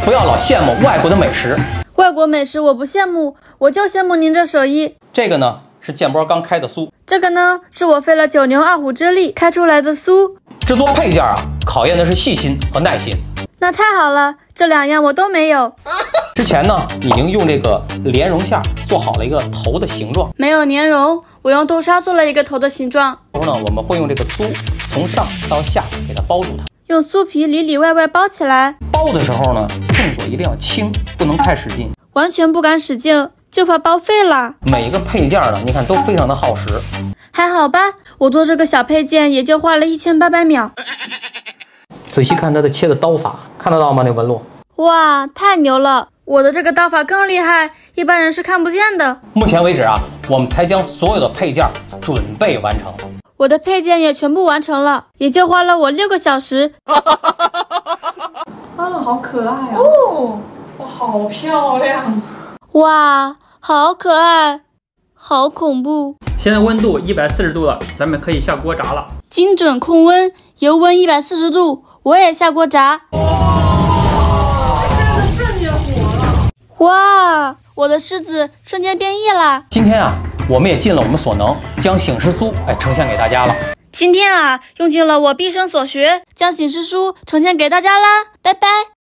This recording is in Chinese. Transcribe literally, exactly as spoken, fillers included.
不要老羡慕外国的美食。 外国美食我不羡慕，我就羡慕您这手艺。 这个呢是建波刚开的酥， 这个呢是我费了九牛二虎之力开出来的酥。 制作配件啊，考验的是细心和耐心。 那太好了，这两样我都没有。 之前呢，已经用这个莲蓉馅做好了一个头的形状。 没有莲蓉，我用豆沙做了一个头的形状。 然后呢，我们会用这个酥从上到下给它包住它， 用酥皮里里外外包起来。 包的时候呢，动作一定要轻，不能太使劲。 完全不敢使劲，就怕包废了。 每一个配件呢，你看都非常的耗时。 还好吧，我做这个小配件也就花了一千八百秒。 仔细看它的切的刀法，看得到吗？那纹路。 哇，太牛了！我的这个刀法更厉害，一般人是看不见的。 目前为止啊，我们才将所有的配件准备完成。 我的配件也全部完成了，也就花了我六个小时。 啊，好可爱啊！哦，哇，好漂亮！ 哇，好可爱，好恐怖！ 现在温度一百四十度了，咱们可以下锅炸了。 精准控温，油温一百四十度，我也下锅炸。哇，我的狮子瞬间变异了。 今天啊，我们也尽了我们所能，将醒狮酥哎呈现给大家了。 今天啊，用尽了我毕生所学，将醒狮酥呈现给大家啦，拜拜。